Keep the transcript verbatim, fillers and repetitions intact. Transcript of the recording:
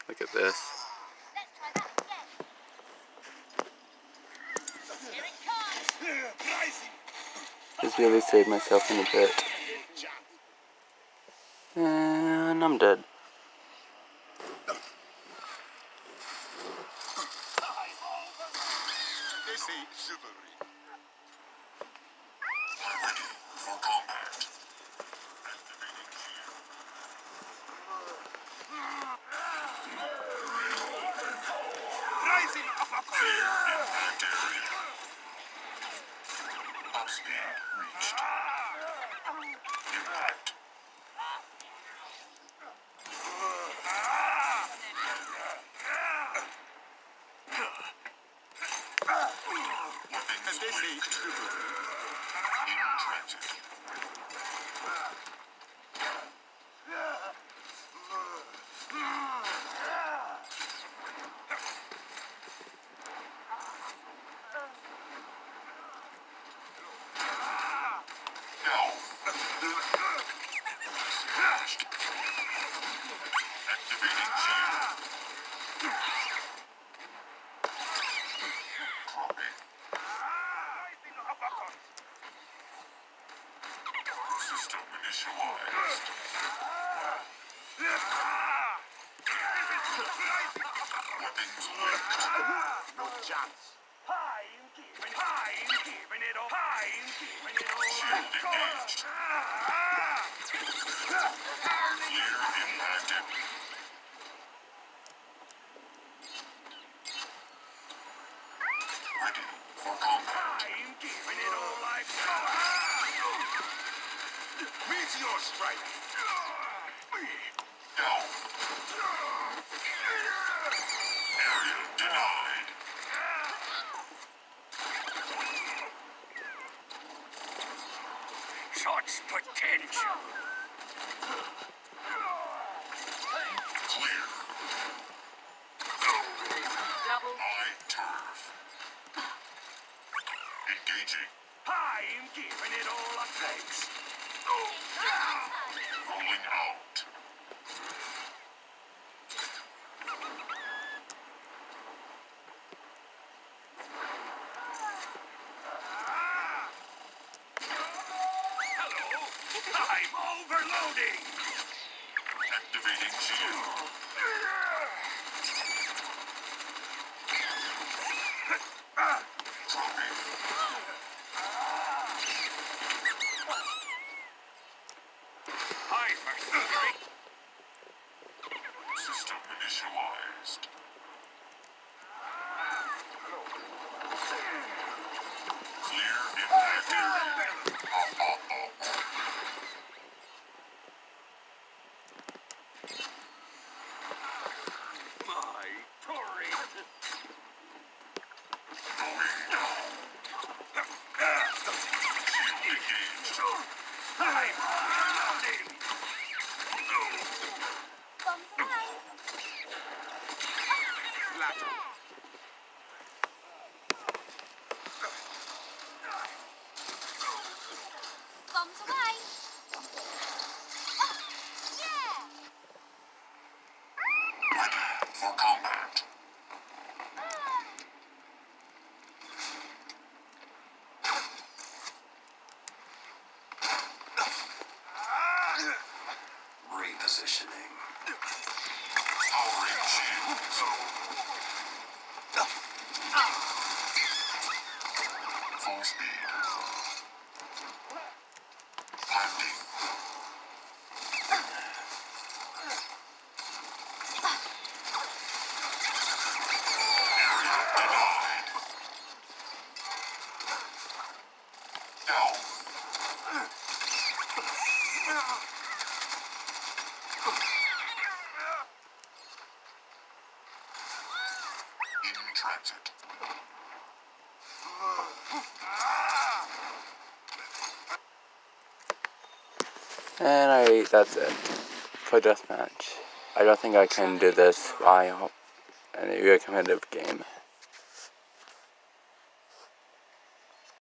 Look at this. Just really saved myself in a bit. And I'm dead. Such potential. Clear. Double. High turf. Engaging. I'm giving it all it takes. Rolling out. I'm overloading! Activating shield. Dropping. Hyper. System initialized. Clear impact area. Oh, oh, oh. Bombs away! Ready for combat. Repositioning. Powering shields. Full speed. Landing. Area denied. Down. In transit. And alright, that's it for deathmatch. I don't think I can do this. I hope. And it'll be a competitive game.